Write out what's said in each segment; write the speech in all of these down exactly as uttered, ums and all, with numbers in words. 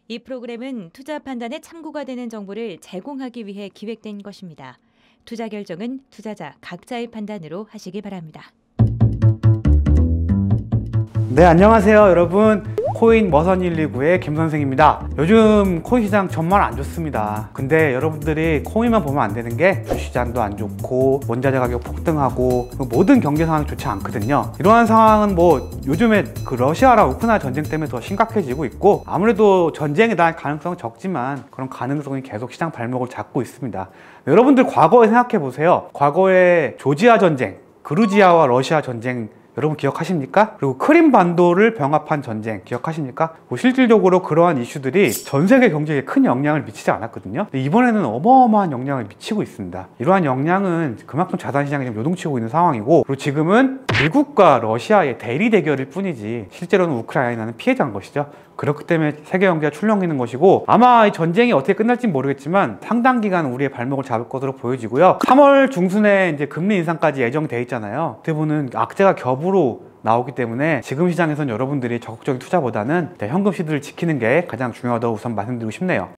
이 프로그램은 투자 판단에 참고가 되는 정보를 제공하기 위해 기획된 것입니다. 투자 결정은 투자자 각자의 판단으로 하시기 바랍니다. 네, 안녕하세요 여러분. 코인 머선 일이구의 김선생입니다. 요즘 코인 시장 정말 안 좋습니다. 근데 여러분들이 코인만 보면 안 되는 게 주시장도 안 좋고 원자재 가격 폭등하고 모든 경제 상황이 좋지 않거든요. 이러한 상황은 뭐 요즘에 그 러시아랑 우크라이나 전쟁 때문에 더 심각해지고 있고, 아무래도 전쟁에 대한 가능성은 적지만 그런 가능성이 계속 시장 발목을 잡고 있습니다. 여러분들 과거에 생각해 보세요. 과거에 조지아 전쟁, 그루지아와 러시아 전쟁 여러분 기억하십니까? 그리고 크림 반도를 병합한 전쟁 기억하십니까? 뭐 실질적으로 그러한 이슈들이 전 세계 경제에 큰 영향을 미치지 않았거든요. 근데 이번에는 어마어마한 영향을 미치고 있습니다. 이러한 영향은 그만큼 자산시장이 지금 요동치고 있는 상황이고, 그리고 지금은 미국과 러시아의 대리 대결일 뿐이지 실제로는 우크라이나는 피해자인 것이죠. 그렇기 때문에 세계 경제가 출렁이는 것이고, 아마 이 전쟁이 어떻게 끝날지 모르겠지만 상당 기간 우리의 발목을 잡을 것으로 보여지고요. 삼월 중순에 이제 금리 인상까지 예정돼 있잖아요. 대부분은 악재가 겹으로 나오기 때문에 지금 시장에서는 여러분들이 적극적인 투자보다는 현금 시드를 지키는 게 가장 중요하다고 우선 말씀드리고 싶네요.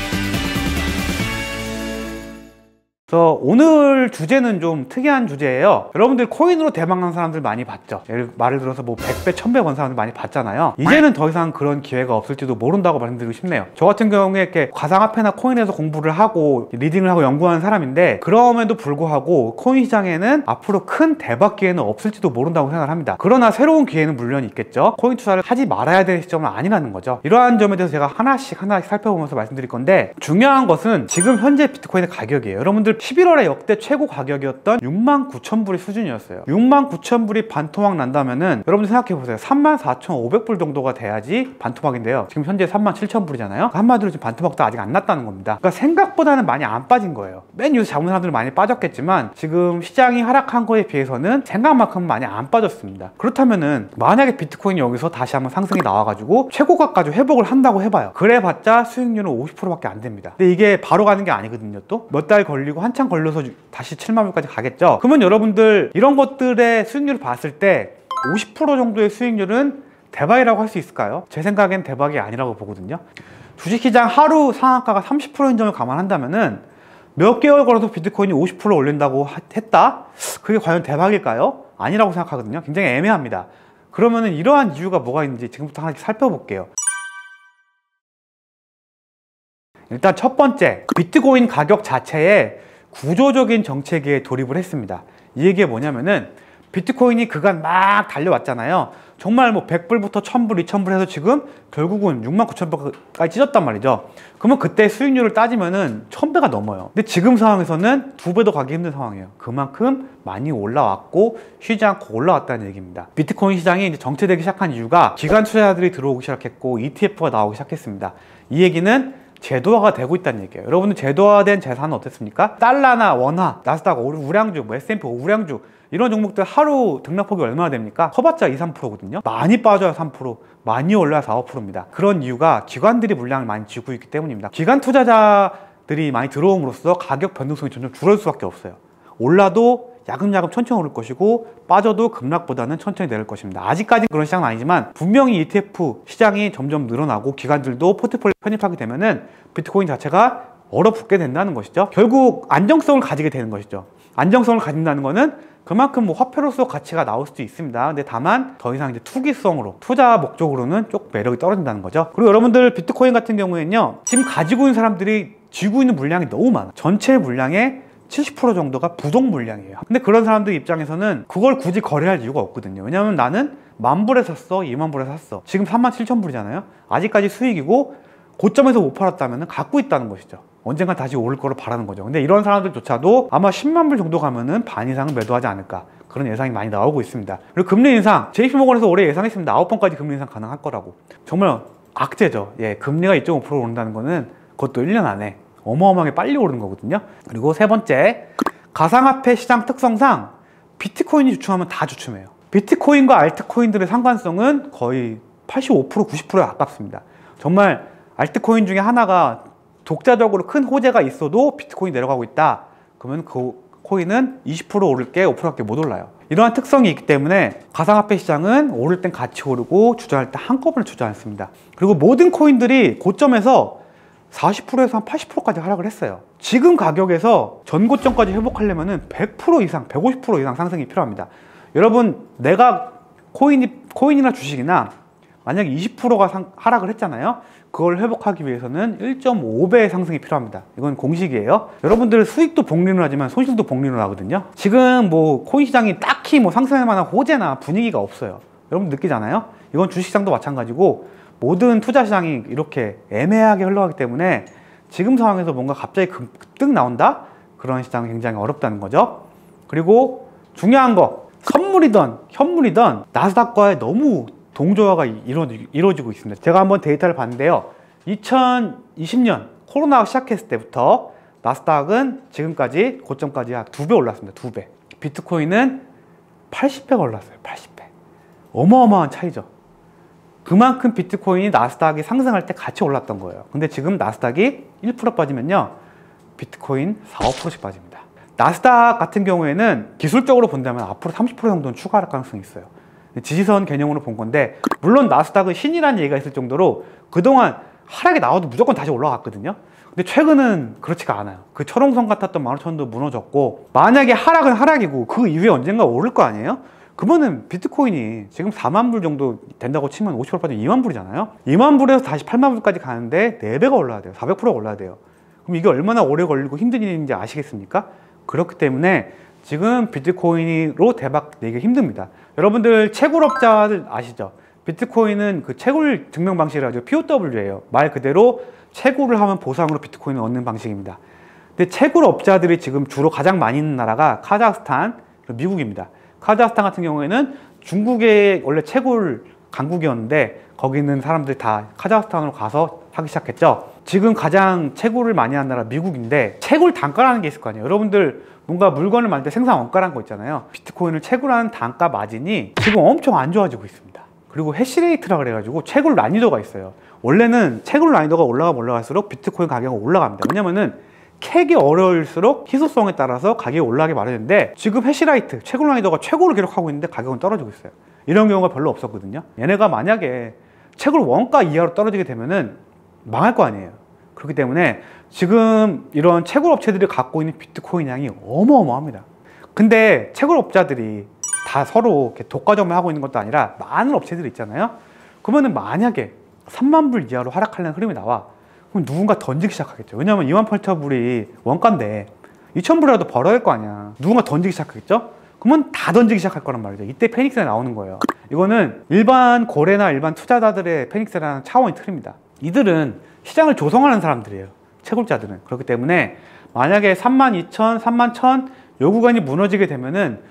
그래서 오늘 주제는 좀 특이한 주제예요. 여러분들 코인으로 대박난 사람들 많이 봤죠. 예를 말을 들어서 뭐 백 배, 천 배 번 사람들 많이 봤잖아요. 이제는 더 이상 그런 기회가 없을지도 모른다고 말씀드리고 싶네요. 저 같은 경우에 이렇게 가상화폐나 코인에서 공부를 하고 리딩을 하고 연구하는 사람인데, 그럼에도 불구하고 코인 시장에는 앞으로 큰 대박 기회는 없을지도 모른다고 생각을 합니다. 그러나 새로운 기회는 물론 있겠죠. 코인 투자를 하지 말아야 될 시점은 아니라는 거죠. 이러한 점에 대해서 제가 하나씩 하나씩 살펴보면서 말씀드릴 건데, 중요한 것은 지금 현재 비트코인의 가격이에요. 여러분들 십일월에 역대 최고 가격이었던 육만 구천 불의 수준이었어요. 육만 구천 불이 반토막 난다면은 여러분들 생각해보세요. 삼만 사천오백 불 정도가 돼야지 반토막인데요. 지금 현재 삼만 칠천 불이잖아요. 한마디로 지금 반토막도 아직 안 났다는 겁니다. 그러니까 생각보다는 많이 안 빠진 거예요. 맨 위에서 잡은 사람들은 많이 빠졌겠지만 지금 시장이 하락한 거에 비해서는 생각만큼 많이 안 빠졌습니다. 그렇다면은 만약에 비트코인이 여기서 다시 한번 상승이 나와가지고 최고가까지 회복을 한다고 해봐요. 그래봤자 수익률은 오십 퍼센트밖에 안 됩니다. 근데 이게 바로 가는 게 아니거든요. 또 몇 달 걸리고 한참 걸려서 다시 칠만 불까지 가겠죠. 그러면 여러분들 이런 것들의 수익률을 봤을 때 오십 퍼센트 정도의 수익률은 대박이라고 할 수 있을까요? 제 생각엔 대박이 아니라고 보거든요. 주식시장 하루 상한가가 삼십 퍼센트인 점을 감안한다면은 몇 개월 걸어서 비트코인이 오십 퍼센트 올린다고 했다? 그게 과연 대박일까요? 아니라고 생각하거든요. 굉장히 애매합니다. 그러면은 이러한 이유가 뭐가 있는지 지금부터 하나씩 살펴볼게요. 일단 첫 번째, 비트코인 가격 자체에 구조적인 정체기에 돌입을 했습니다. 이 얘기가 뭐냐면은 비트코인이 그간 막 달려왔잖아요. 정말 뭐 백 불부터 천 불, 이천 불 해서 지금 결국은 육만 구천 불까지 찢었단 말이죠. 그러면 그때 수익률을 따지면은 천 배가 넘어요. 근데 지금 상황에서는 두 배도 가기 힘든 상황이에요. 그만큼 많이 올라왔고 쉬지 않고 올라왔다는 얘기입니다. 비트코인 시장이 이제 정체되기 시작한 이유가 기관 투자자들이 들어오기 시작했고 이티에프가 나오기 시작했습니다. 이 얘기는 제도화가 되고 있다는 얘기예요. 여러분들 제도화된 자산은 어떻습니까? 달러나 원화, 나스닥 우량주, 뭐 에스 앤 피 우량주 이런 종목들 하루 등락폭이 얼마나 됩니까? 커봤자 이, 삼 퍼센트거든요. 많이 빠져야 삼 퍼센트, 많이 올라야 사, 오 퍼센트입니다. 그런 이유가 기관들이 물량을 많이 쥐고 있기 때문입니다. 기관 투자자들이 많이 들어옴으로써 가격 변동성이 점점 줄어들 수밖에 없어요. 올라도 야금야금 천천히 오를 것이고 빠져도 급락보다는 천천히 내릴 것입니다. 아직까지 그런 시장은 아니지만 분명히 이티에프 시장이 점점 늘어나고 기관들도 포트폴리오 편입하게 되면은 비트코인 자체가 얼어붙게 된다는 것이죠. 결국 안정성을 가지게 되는 것이죠. 안정성을 가진다는 거는 그만큼 뭐 화폐로서 가치가 나올 수도 있습니다. 근데 다만 더 이상 이제 투기성으로, 투자 목적으로는 조금 매력이 떨어진다는 거죠. 그리고 여러분들 비트코인 같은 경우에는요, 지금 가지고 있는 사람들이 쥐고 있는 물량이 너무 많아. 전체 물량의 칠십 퍼센트 정도가 부동 물량이에요. 근데 그런 사람들 입장에서는 그걸 굳이 거래할 이유가 없거든요. 왜냐면 나는 만 불에 샀어, 이만 불에 샀어. 지금 삼만 칠천 불이잖아요. 아직까지 수익이고 고점에서 못 팔았다면 갖고 있다는 것이죠. 언젠가 다시 오를 거로 바라는 거죠. 근데 이런 사람들조차도 아마 십만 불 정도 가면은 반 이상은 매도하지 않을까, 그런 예상이 많이 나오고 있습니다. 그리고 금리 인상, 제이피모건에서 올해 예상했습니다. 아홉 번까지 금리 인상 가능할 거라고. 정말 악재죠. 예, 금리가 이 점 오 퍼센트 오른다는 거는 그것도 일 년 안에 어마어마하게 빨리 오르는 거거든요. 그리고 세 번째, 가상화폐 시장 특성상 비트코인이 주춤하면 다 주춤해요. 비트코인과 알트코인들의 상관성은 거의 팔십오 퍼센트, 구십 퍼센트에 가깝습니다. 정말 알트코인 중에 하나가 독자적으로 큰 호재가 있어도 비트코인이 내려가고 있다. 그러면 그 코인은 이십 퍼센트 오를 게 오 퍼센트밖에 못 올라요. 이러한 특성이 있기 때문에 가상화폐 시장은 오를 땐 같이 오르고 주저할 때 한꺼번에 주저앉습니다. 그리고 모든 코인들이 고점에서 사십 퍼센트에서 한 팔십 퍼센트까지 하락을 했어요. 지금 가격에서 전고점까지 회복하려면 백 퍼센트 이상, 백오십 퍼센트 이상 상승이 필요합니다. 여러분, 내가 코인이, 코인이나 주식이나 만약에 이십 퍼센트가 상, 하락을 했잖아요. 그걸 회복하기 위해서는 일 점 오 배의 상승이 필요합니다. 이건 공식이에요. 여러분들 수익도 복리로 하지만 손실도 복리로 하거든요. 지금 뭐 코인 시장이 딱히 뭐 상승할 만한 호재나 분위기가 없어요. 여러분 느끼잖아요. 이건 주식시장도 마찬가지고 모든 투자 시장이 이렇게 애매하게 흘러가기 때문에 지금 상황에서 뭔가 갑자기 급등 나온다? 그런 시장은 굉장히 어렵다는 거죠. 그리고 중요한 거, 선물이든 현물이든 나스닥과의 너무 동조화가 이루어지고 있습니다. 제가 한번 데이터를 봤는데요. 이천이십 년 코로나가 시작했을 때부터 나스닥은 지금까지 고점까지 약 두 배 올랐습니다. 두 배. 비트코인은 팔십 배가 올랐어요. 팔십 배. 어마어마한 차이죠. 그만큼 비트코인이 나스닥이 상승할 때 같이 올랐던 거예요. 근데 지금 나스닥이 일 퍼센트 빠지면요, 비트코인 사, 오 퍼센트씩 빠집니다. 나스닥 같은 경우에는 기술적으로 본다면 앞으로 삼십 퍼센트 정도는 추가할 가능성이 있어요. 지지선 개념으로 본 건데, 물론 나스닥은 신이라는 얘기가 있을 정도로 그동안 하락이 나와도 무조건 다시 올라갔거든요. 근데 최근은 그렇지가 않아요. 그 철옹성 같았던 만 오천 원도 무너졌고, 만약에 하락은 하락이고 그 이후에 언젠가 오를 거 아니에요? 그러면은 비트코인이 지금 사만 불 정도 된다고 치면 오십 퍼센트 빠지면 이만 불이잖아요. 이만 불에서 다시 팔만 불까지 가는데 네 배가 올라야 돼요. 사백 퍼센트가 올라야 돼요. 그럼 이게 얼마나 오래 걸리고 힘든 일인지 아시겠습니까? 그렇기 때문에 지금 비트코인으로 대박 내기 힘듭니다. 여러분들 채굴업자들 아시죠? 비트코인은 그 채굴 증명 방식이라고 피 오 더블유예요. 말 그대로 채굴을 하면 보상으로 비트코인을 얻는 방식입니다. 근데 채굴업자들이 지금 주로 가장 많이 있는 나라가 카자흐스탄, 미국입니다. 카자흐스탄 같은 경우에는 중국의 원래 채굴 강국이었는데 거기 있는 사람들이 다 카자흐스탄으로 가서 하기 시작했죠. 지금 가장 채굴을 많이 하는 나라 미국인데, 채굴 단가라는 게 있을 거 아니에요. 여러분들 뭔가 물건을 만들 때 생산 원가라는 거 있잖아요. 비트코인을 채굴하는 단가 마진이 지금 엄청 안 좋아지고 있습니다. 그리고 해시레이트라 그래가지고 채굴 난이도가 있어요. 원래는 채굴 난이도가 올라가면 올라갈수록 비트코인 가격은 올라갑니다. 왜냐면은 캐기 어려울수록 희소성에 따라서 가격이 올라가기 마련인데, 지금 해시라이트 채굴 난이도가 최고를 기록하고 있는데 가격은 떨어지고 있어요. 이런 경우가 별로 없었거든요. 얘네가 만약에 채굴 원가 이하로 떨어지게 되면은 망할 거 아니에요. 그렇기 때문에 지금 이런 채굴 업체들이 갖고 있는 비트코인 양이 어마어마합니다. 근데 채굴 업자들이 다 서로 이렇게 독과점을 하고 있는 것도 아니라 많은 업체들이 있잖아요. 그러면은 만약에 삼만 불 이하로 하락하려는 흐름이 나와, 그럼 누군가 던지기 시작하겠죠. 왜냐면 이만 팔천 불이 원가인데 이천 불이라도 벌어야 할 거 아니야. 누군가 던지기 시작하겠죠. 그러면 다 던지기 시작할 거란 말이죠. 이때 패닉셀이 나오는 거예요. 이거는 일반 고래나 일반 투자자들의 패닉셀이라는 차원이 틀립니다. 이들은 시장을 조성하는 사람들이에요. 채굴자들은. 그렇기 때문에 만약에 삼만 이천, 삼만 천 요 구간이 무너지게 되면은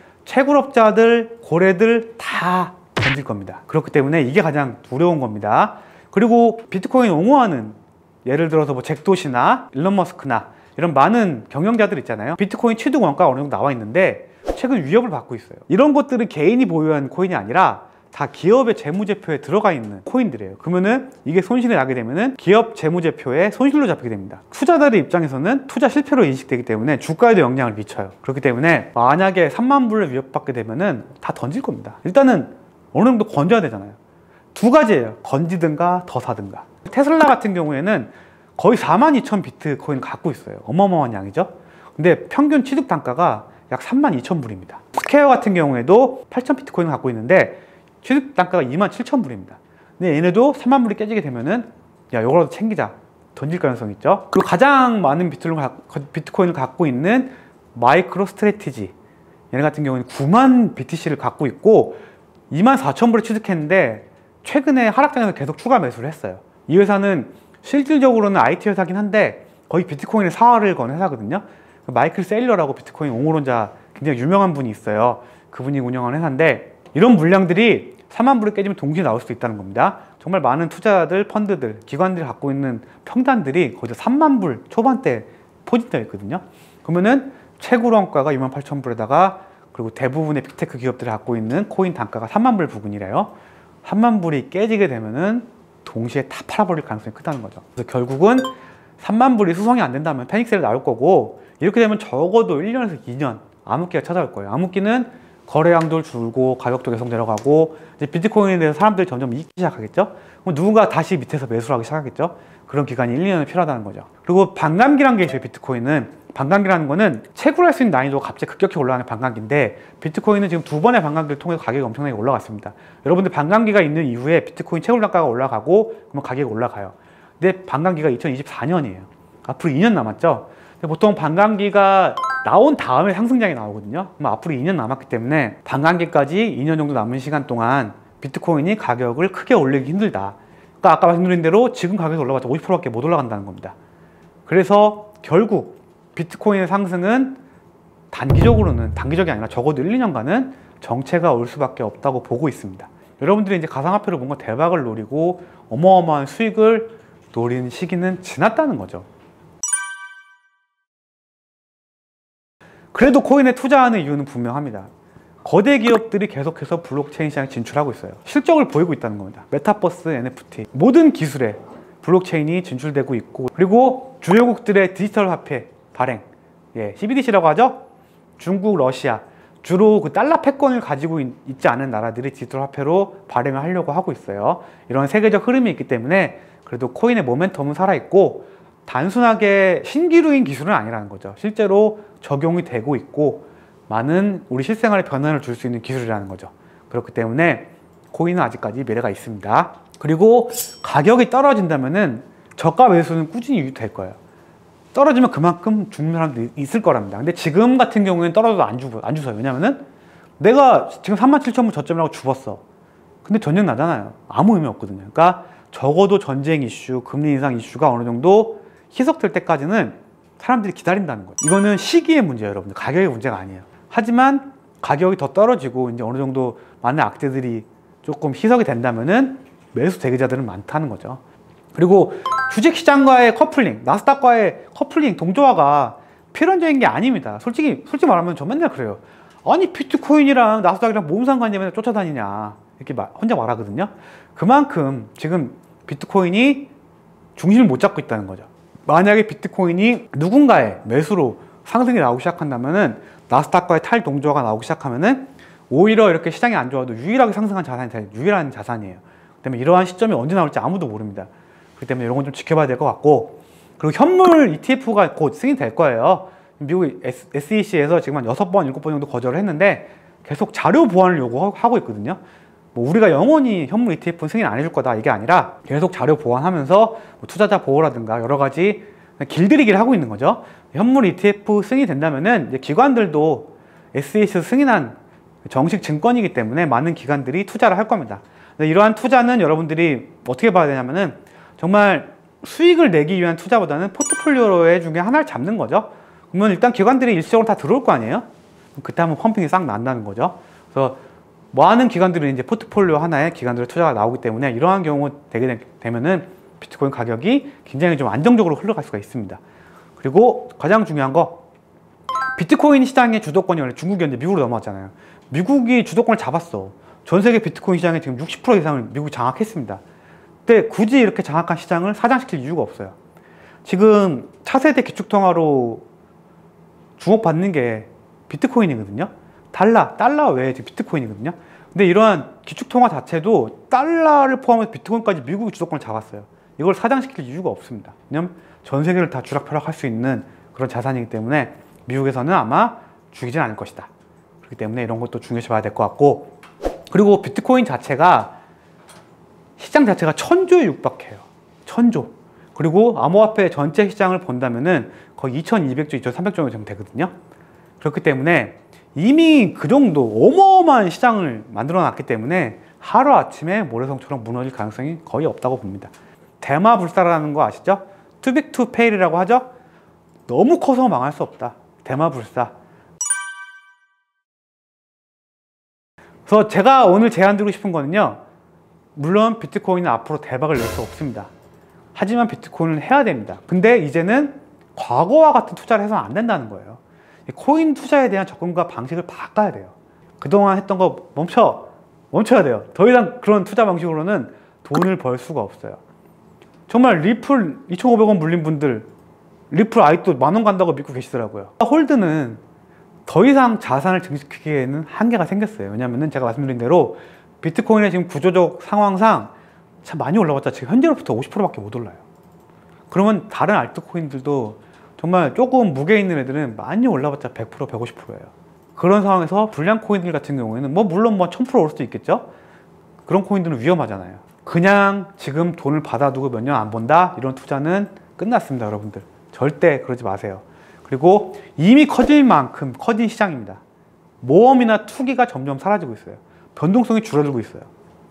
채굴업자들, 고래들 다 던질 겁니다. 그렇기 때문에 이게 가장 두려운 겁니다. 그리고 비트코인 옹호하는, 예를 들어서 뭐 잭도시나 일론 머스크나 이런 많은 경영자들 있잖아요. 비트코인 취득 원가가 어느 정도 나와 있는데 최근 위협을 받고 있어요. 이런 것들은 개인이 보유한 코인이 아니라 다 기업의 재무제표에 들어가 있는 코인들이에요. 그러면은 이게 손실이 나게 되면은 기업 재무제표에 손실로 잡히게 됩니다. 투자자들 입장에서는 투자 실패로 인식되기 때문에 주가에도 영향을 미쳐요. 그렇기 때문에 만약에 삼만 불을 위협받게 되면은 다 던질 겁니다. 일단은 어느 정도 건져야 되잖아요. 두 가지예요. 건지든가 더 사든가. 테슬라 같은 경우에는 거의 사만 이천 비트코인을 갖고 있어요. 어마어마한 양이죠. 근데 평균 취득 단가가 약 삼만 이천 불입니다. 스퀘어 같은 경우에도 팔천 비트코인을 갖고 있는데 취득 단가가 이만 칠천 불입니다. 근데 얘네도 삼만 불이 깨지게 되면은 야, 이거라도 챙기자. 던질 가능성이 있죠. 그리고 가장 많은 비트코인을 갖고 있는 마이크로 스트래티지, 얘네 같은 경우는 구만 비티씨를 갖고 있고 이만 사천 불에 취득했는데 최근에 하락장에서 계속 추가 매수를 했어요. 이 회사는 실질적으로는 아이티 회사긴 한데 거의 비트코인의 사활을 건 회사거든요. 마이클 세일러라고 비트코인 옹호론자 굉장히 유명한 분이 있어요. 그분이 운영하는 회사인데 이런 물량들이 삼만 불이 깨지면 동시에 나올 수도 있다는 겁니다. 정말 많은 투자자들, 펀드들, 기관들이 갖고 있는 평단들이 거의 삼만 불 초반대 포진되어 있거든요. 그러면은 채굴 원가가 이만 팔천 불에다가 그리고 대부분의 빅테크 기업들이 갖고 있는 코인 단가가 삼만 불 부근이래요. 삼만 불이 깨지게 되면은 동시에 다 팔아버릴 가능성이 크다는 거죠. 그래서 결국은 삼만 불이 수성이 안 된다면 패닉셀이 나올 거고, 이렇게 되면 적어도 일 년에서 이 년 암흑기가 찾아올 거예요. 암흑기는 거래량도 줄고 가격도 계속 내려가고 이제 비트코인에 대해서 사람들이 점점 잊기 시작하겠죠. 그럼 누군가 다시 밑에서 매수를 하기 시작하겠죠. 그런 기간이 일, 이 년이 필요하다는 거죠. 그리고 반감기라는 게 있어요. 비트코인은 반감기라는 거는 채굴할 수 있는 난이도가 갑자기 급격히 올라가는 반감기인데 비트코인은 지금 두 번의 반감기를 통해서 가격이 엄청나게 올라갔습니다. 여러분들 반감기가 있는 이후에 비트코인 채굴 단가가 올라가고 그러면 가격이 올라가요. 근데 반감기가 이천이십사 년이에요. 앞으로 이 년 남았죠. 근데 보통 반감기가 나온 다음에 상승장이 나오거든요. 그럼 앞으로 이 년 남았기 때문에 반감기까지 이 년 정도 남은 시간 동안 비트코인이 가격을 크게 올리기 힘들다. 그러니까 아까 말씀드린 대로 지금 가격이 올라가서 오십 퍼센트밖에 못 올라간다는 겁니다. 그래서 결국 비트코인의 상승은 단기적으로는, 단기적이 아니라 적어도 일, 이 년간은 정체가 올 수밖에 없다고 보고 있습니다. 여러분들이 이제 가상화폐로 뭔가 대박을 노리고 어마어마한 수익을 노리는 시기는 지났다는 거죠. 그래도 코인에 투자하는 이유는 분명합니다. 거대 기업들이 계속해서 블록체인 시장에 진출하고 있어요. 실적을 보이고 있다는 겁니다. 메타버스, 엔에프티 모든 기술에 블록체인이 진출되고 있고, 그리고 주요국들의 디지털 화폐 발행, 예, 씨비디씨라고 하죠. 중국, 러시아 주로 그 달러 패권을 가지고 있, 있지 않은 나라들이 디지털 화폐로 발행을 하려고 하고 있어요. 이런 세계적 흐름이 있기 때문에 그래도 코인의 모멘텀은 살아있고 단순하게 신기루인 기술은 아니라는 거죠. 실제로 적용이 되고 있고 많은 우리 실생활에 변화를 줄 수 있는 기술이라는 거죠. 그렇기 때문에 코인은 아직까지 미래가 있습니다. 그리고 가격이 떨어진다면은 저가 매수는 꾸준히 유지될 거예요. 떨어지면 그만큼 죽는 사람도 있을 거랍니다. 근데 지금 같은 경우에는 떨어져도 안 주고 안 주서요. 왜냐면은 내가 지금 삼만 칠천 분 저점이라고 죽었어. 근데 전쟁 나잖아요. 아무 의미 없거든요. 그러니까 적어도 전쟁 이슈, 금리 인상 이슈가 어느 정도 희석될 때까지는 사람들이 기다린다는 거예요. 이거는 시기의 문제예요, 여러분들. 가격의 문제가 아니에요. 하지만 가격이 더 떨어지고 이제 어느 정도 많은 악재들이 조금 희석이 된다면은 매수 대기자들은 많다는 거죠. 그리고 주식시장과의 커플링, 나스닥과의 커플링, 동조화가 필연적인 게 아닙니다. 솔직히 솔직히 말하면 저 맨날 그래요. 아니 비트코인이랑 나스닥이랑 뭔 상관이냐 맨날 쫓아다니냐 이렇게 말, 혼자 말하거든요. 그만큼 지금 비트코인이 중심을 못 잡고 있다는 거죠. 만약에 비트코인이 누군가의 매수로 상승이 나오기 시작한다면은 나스닥과의 탈동조화가 나오기 시작하면은 오히려 이렇게 시장이 안 좋아도 유일하게 상승한 자산이 유일한 자산이에요. 그다음에 이러한 시점이 언제 나올지 아무도 모릅니다. 그렇기 때문에 이런 건 좀 지켜봐야 될 것 같고, 그리고 현물 이티에프가 곧 승인될 거예요. 미국 에스이씨에서 지금 한 여섯 번, 일곱 번 정도 거절을 했는데 계속 자료 보완을 요구하고 있거든요. 뭐 우리가 영원히 현물 이티에프는 승인 안 해줄 거다 이게 아니라 계속 자료 보완하면서 뭐 투자자 보호라든가 여러 가지 길들이기를 하고 있는 거죠. 현물 이티에프 승인이 된다면은 이제 기관들도 에스이씨에서 승인한 정식 증권이기 때문에 많은 기관들이 투자를 할 겁니다. 근데 이러한 투자는 여러분들이 어떻게 봐야 되냐면은 정말 수익을 내기 위한 투자보다는 포트폴리오의 중에 하나를 잡는 거죠. 그러면 일단 기관들이 일시적으로 다 들어올 거 아니에요? 그때 한번 펌핑이 싹 난다는 거죠. 그래서 많은 기관들은 이제 포트폴리오 하나에 기관들의 투자가 나오기 때문에 이러한 경우 되게 되면은 비트코인 가격이 굉장히 좀 안정적으로 흘러갈 수가 있습니다. 그리고 가장 중요한 거, 비트코인 시장의 주도권이 원래 중국이었는데 미국으로 넘어왔잖아요. 미국이 주도권을 잡았어. 전 세계 비트코인 시장의 지금 육십 퍼센트 이상을 미국이 장악했습니다. 근데 굳이 이렇게 장악한 시장을 사장시킬 이유가 없어요. 지금 차세대 기축통화로 주목받는 게 비트코인이거든요. 달러, 달러 외에 비트코인이거든요. 근데 이러한 기축통화 자체도 달러를 포함해서 비트코인까지 미국이 주도권을 잡았어요. 이걸 사장시킬 이유가 없습니다. 왜냐면 전 세계를 다 주락펴락할 수 있는 그런 자산이기 때문에 미국에서는 아마 죽이진 않을 것이다. 그렇기 때문에 이런 것도 중요시 봐야 될 것 같고, 그리고 비트코인 자체가 시장 자체가 천조에 육박해요. 천조. 그리고 암호화폐 전체 시장을 본다면은 거의 이천이백 조, 이천삼백 조 정도 되거든요. 그렇기 때문에 이미 그 정도 어마어마한 시장을 만들어 놨기 때문에 하루아침에 모래성처럼 무너질 가능성이 거의 없다고 봅니다. 대마불사라는 거 아시죠? 투빅 투 페일이라고 하죠? 너무 커서 망할 수 없다. 대마불사. 그래서 제가 오늘 제안드리고 싶은 거는요, 물론 비트코인은 앞으로 대박을 낼 수 없습니다. 하지만 비트코인을 해야 됩니다. 근데 이제는 과거와 같은 투자를 해서는 안 된다는 거예요. 코인 투자에 대한 접근과 방식을 바꿔야 돼요. 그동안 했던 거 멈춰! 멈춰야 돼요. 더 이상 그런 투자 방식으로는 돈을 벌 수가 없어요. 정말 리플 이천오백 원 물린 분들, 리플 아직도 만 원 간다고 믿고 계시더라고요. 홀드는 더 이상 자산을 증식시키기에는 한계가 생겼어요. 왜냐하면 제가 말씀드린 대로 비트코인의 지금 구조적 상황상 참 많이 올라왔자 지금 현재로부터 오십 퍼센트밖에 못 올라요. 그러면 다른 알트코인들도 정말 조금 무게 있는 애들은 많이 올라봤자 백 퍼센트, 백오십 퍼센트예요. 그런 상황에서 불량 코인들 같은 경우에는 뭐 물론 뭐 천 퍼센트 올 수도 있겠죠. 그런 코인들은 위험하잖아요. 그냥 지금 돈을 받아두고 몇 년 안 본다? 이런 투자는 끝났습니다, 여러분들. 절대 그러지 마세요. 그리고 이미 커진 만큼 커진 시장입니다. 모험이나 투기가 점점 사라지고 있어요. 변동성이 줄어들고 있어요.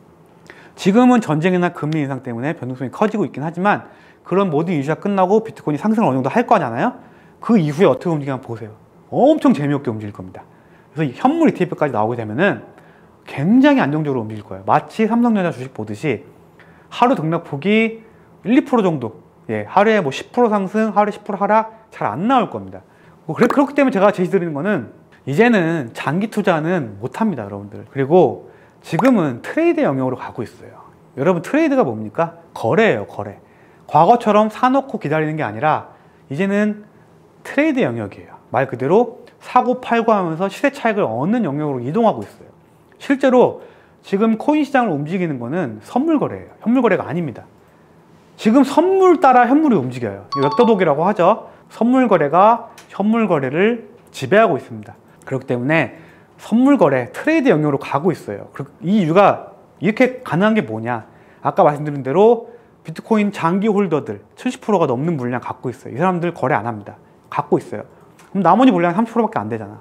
지금은 전쟁이나 금리 인상 때문에 변동성이 커지고 있긴 하지만 그런 모든 이슈가 끝나고 비트코인이 상승을 어느 정도 할 거잖아요. 그 이후에 어떻게 움직이면 보세요. 엄청 재미없게 움직일 겁니다. 그래서 현물 이티에프까지 나오게 되면은 굉장히 안정적으로 움직일 거예요. 마치 삼성전자 주식 보듯이 하루 등락폭이 일, 이 퍼센트 정도, 예, 하루에 뭐 십 퍼센트 상승, 하루에 십 퍼센트 하락 잘 안 나올 겁니다. 뭐 그래, 그렇기 때문에 제가 제시드리는 거는 이제는 장기 투자는 못 합니다, 여러분들. 그리고 지금은 트레이드 영역으로 가고 있어요. 여러분, 트레이드가 뭡니까? 거래예요, 거래. 과거처럼 사놓고 기다리는 게 아니라 이제는 트레이드 영역이에요. 말 그대로 사고 팔고 하면서 시세 차익을 얻는 영역으로 이동하고 있어요. 실제로 지금 코인 시장을 움직이는 거는 선물 거래예요. 현물 거래가 아닙니다. 지금 선물 따라 현물이 움직여요. 웹도독이라고 하죠. 선물 거래가 현물 거래를 지배하고 있습니다. 그렇기 때문에 선물 거래, 트레이드 영역으로 가고 있어요. 이 이유가 이렇게 가능한 게 뭐냐? 아까 말씀드린 대로 비트코인 장기 홀더들 칠십 퍼센트가 넘는 물량 갖고 있어요. 이 사람들 거래 안 합니다. 갖고 있어요. 그럼 나머지 물량이 삼십 퍼센트밖에 안 되잖아.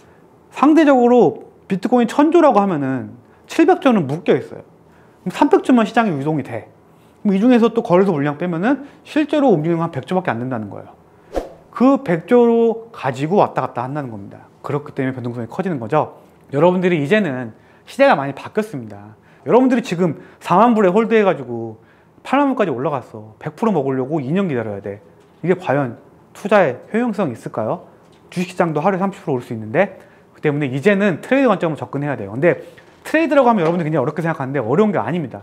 상대적으로 비트코인 천조라고 하면은 칠백조는 묶여 있어요. 그럼 삼백조만 시장에 유동이 돼. 그럼 이 중에서 또 거래소 물량 빼면은 실제로 움직이는 건 한 백조밖에 안 된다는 거예요. 그 백조로 가지고 왔다 갔다 한다는 겁니다. 그렇기 때문에 변동성이 커지는 거죠. 여러분들이 이제는 시대가 많이 바뀌었습니다. 여러분들이 지금 사만 불에 홀드해가지고 팔만 불까지 올라갔어. 백 퍼센트 먹으려고 이 년 기다려야 돼. 이게 과연 투자에 효용성이 있을까요? 주식시장도 하루에 삼십 퍼센트 올 수 있는데, 그 때문에 이제는 트레이드 관점으로 접근해야 돼요. 근데 트레이드라고 하면 여러분들이 그냥 어렵게 생각하는데 어려운 게 아닙니다.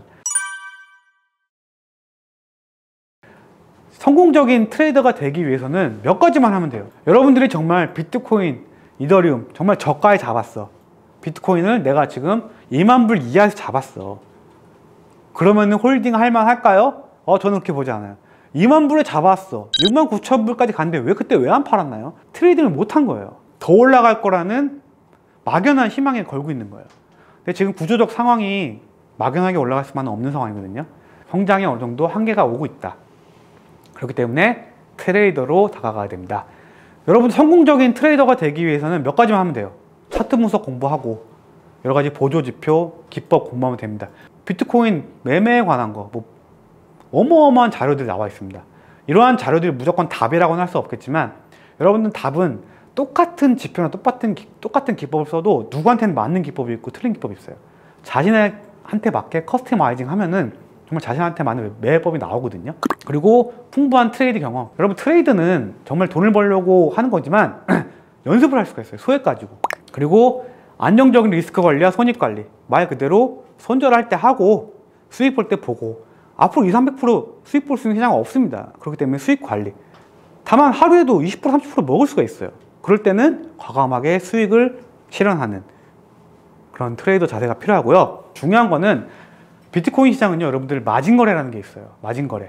성공적인 트레이더가 되기 위해서는 몇 가지만 하면 돼요. 여러분들이 정말 비트코인, 이더리움 정말 저가에 잡았어. 비트코인을 내가 지금 이만 불 이하에서 잡았어. 그러면은 홀딩 할만 할까요? 어, 저는 그렇게 보지 않아요. 이만 불에 잡았어. 육만 구천 불까지 갔는데 왜 그때 왜 안 팔았나요? 트레이딩을 못 한 거예요. 더 올라갈 거라는 막연한 희망에 걸고 있는 거예요. 근데 지금 구조적 상황이 막연하게 올라갈 수만은 없는 상황이거든요. 성장에 어느 정도 한계가 오고 있다. 그렇기 때문에 트레이더로 다가가야 됩니다. 여러분, 성공적인 트레이더가 되기 위해서는 몇 가지만 하면 돼요. 차트 분석 공부하고 여러 가지 보조지표, 기법 공부하면 됩니다. 비트코인 매매에 관한 거, 뭐 어마어마한 자료들이 나와 있습니다. 이러한 자료들이 무조건 답이라고는 할 수 없겠지만 여러분들 답은 똑같은 지표나 똑같은, 기, 똑같은 기법을 써도 누구한테는 맞는 기법이 있고 틀린 기법이 있어요. 자신한테 맞게 커스터마이징 하면은 정말 자신한테 맞는 매매법이 나오거든요. 그리고 풍부한 트레이드 경험. 여러분, 트레이드는 정말 돈을 벌려고 하는 거지만 연습을 할 수가 있어요. 소액 가지고. 그리고 안정적인 리스크 관리와 손익 관리. 말 그대로 손절할 때 하고 수익 볼 때 보고. 앞으로 이백, 삼백 퍼센트 수익 볼 수 있는 시장은 없습니다. 그렇기 때문에 수익 관리. 다만 하루에도 이십 퍼센트, 삼십 퍼센트 먹을 수가 있어요. 그럴 때는 과감하게 수익을 실현하는 그런 트레이더 자세가 필요하고요. 중요한 거는 비트코인 시장은요, 여러분들 마진 거래라는 게 있어요. 마진 거래.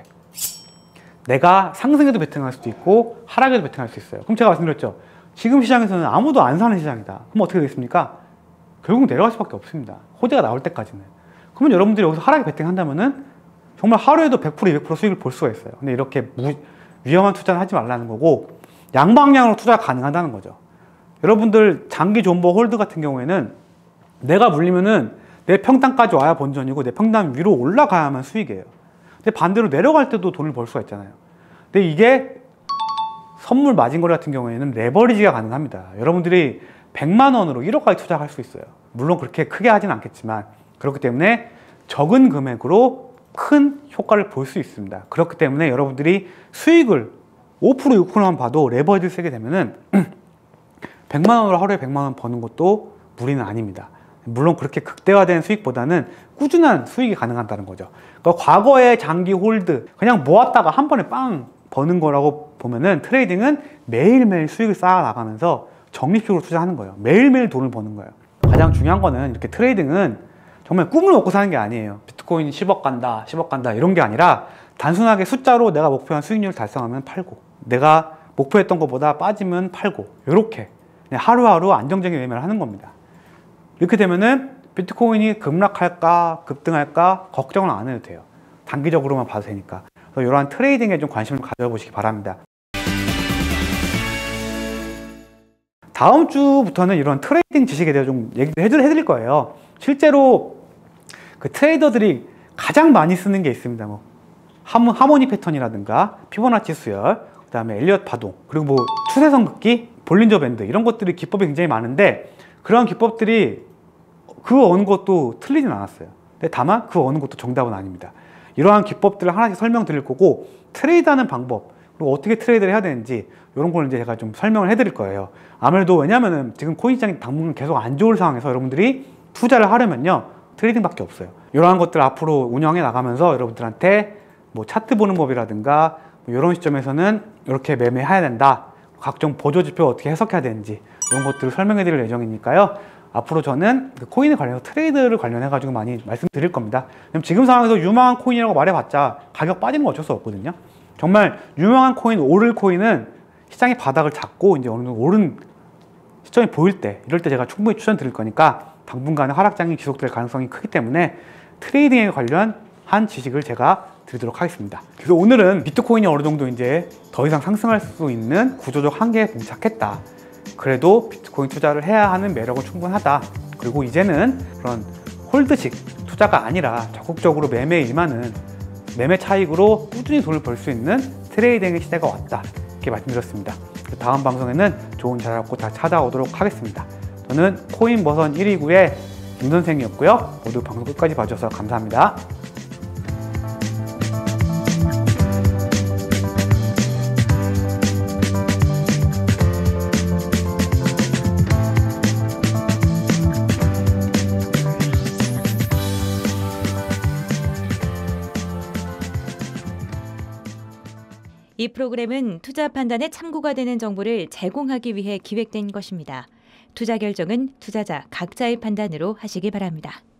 내가 상승해도 베팅할 수도 있고 하락해도 베팅할 수 있어요. 그럼 제가 말씀드렸죠. 지금 시장에서는 아무도 안 사는 시장이다. 그럼 어떻게 되겠습니까? 결국 내려갈 수밖에 없습니다. 호재가 나올 때까지는. 그러면 여러분들이 여기서 하락에 베팅한다면은 정말 하루에도 백 퍼센트, 이백 퍼센트 수익을 볼 수가 있어요. 근데 이렇게 무, 위험한 투자는 하지 말라는 거고, 양방향으로 투자가 가능하다는 거죠. 여러분들 장기 존버 홀드 같은 경우에는 내가 물리면은 내 평단까지 와야 본전이고 내 평단 위로 올라가야만 수익이에요. 근데 반대로 내려갈 때도 돈을 벌 수가 있잖아요. 근데 이게 선물 마진 거래 같은 경우에는 레버리지가 가능합니다. 여러분들이 백만 원으로 일억까지 투자할 수 있어요. 물론 그렇게 크게 하진 않겠지만, 그렇기 때문에 적은 금액으로 큰 효과를 볼 수 있습니다. 그렇기 때문에 여러분들이 수익을 오 퍼센트, 육 퍼센트만 봐도 레버리지를 쓰게 되면은 백만 원으로 하루에 백만 원 버는 것도 무리는 아닙니다. 물론 그렇게 극대화된 수익보다는 꾸준한 수익이 가능하다는 거죠. 그러니까 과거의 장기 홀드, 그냥 모았다가 한 번에 빵 버는 거라고 보면은 트레이딩은 매일매일 수익을 쌓아 나가면서 적립식으로 투자하는 거예요. 매일매일 돈을 버는 거예요. 가장 중요한 거는 이렇게 트레이딩은 정말 꿈을 먹고 사는 게 아니에요. 비트코인 십억 간다, 십억 간다 이런 게 아니라 단순하게 숫자로 내가 목표한 수익률을 달성하면 팔고, 내가 목표했던 것보다 빠지면 팔고, 이렇게 그냥 하루하루 안정적인 매매를 하는 겁니다. 이렇게 되면은 비트코인이 급락할까 급등할까 걱정은 안 해도 돼요. 단기적으로만 봐도 되니까. 그래서 이러한 트레이딩에 좀 관심을 가져보시기 바랍니다. 다음 주부터는 이런 트레이딩 지식에 대해서 좀 얘기를 해드릴 거예요. 실제로 그 트레이더들이 가장 많이 쓰는 게 있습니다. 뭐 하모니 패턴이라든가 피보나치 수열, 그 다음에 엘리엇 파동, 그리고 뭐 추세선 긋기, 볼린저 밴드, 이런 것들이 기법이 굉장히 많은데, 그런 기법들이 그 어느 것도 틀리진 않았어요. 근데 다만 그 어느 것도 정답은 아닙니다. 이러한 기법들을 하나씩 설명드릴 거고, 트레이드하는 방법, 그리고 어떻게 트레이드를 해야 되는지, 이런 걸 이제 제가 좀 설명을 해드릴 거예요. 아무래도 왜냐면은 지금 코인 시장이 당분간 계속 안 좋을 상황에서 여러분들이 투자를 하려면요, 트레이딩밖에 없어요. 이러한 것들 앞으로 운영해 나가면서 여러분들한테 뭐 차트 보는 법이라든가, 뭐 이런 시점에서는 이렇게 매매해야 된다, 각종 보조지표 어떻게 해석해야 되는지, 이런 것들을 설명해 드릴 예정이니까요. 앞으로 저는 그 코인에 관련해서 트레이드를 관련해 가지고 많이 말씀드릴 겁니다. 지금 상황에서 유망한 코인이라고 말해봤자 가격 빠지는 거 어쩔 수 없거든요. 정말 유명한 코인, 오를 코인은 시장의 바닥을 잡고 이제 어느 정도 오른 시점이 보일 때, 이럴 때 제가 충분히 추천드릴 거니까 당분간의 하락장이 지속될 가능성이 크기 때문에 트레이딩에 관련한 지식을 제가 드리도록 하겠습니다. 그래서 오늘은 비트코인이 어느 정도 이제 더 이상 상승할 수 있는 구조적 한계에 봉착했다. 그래도 비트코인 투자를 해야 하는 매력은 충분하다. 그리고 이제는 그런 홀드식 투자가 아니라 적극적으로 매매에 임하는 매매 차익으로 꾸준히 돈을 벌 수 있는 트레이딩의 시대가 왔다. 이렇게 말씀드렸습니다. 다음 방송에는 좋은 자료 갖고 다시 찾아오도록 하겠습니다. 저는 코인버선 일 위구의 김 선생이었고요. 모두 방송 끝까지 봐주셔서 감사합니다. 이 프로그램은 투자 판단에 참고가 되는 정보를 제공하기 위해 기획된 것입니다. 투자 결정은 투자자 각자의 판단으로 하시기 바랍니다.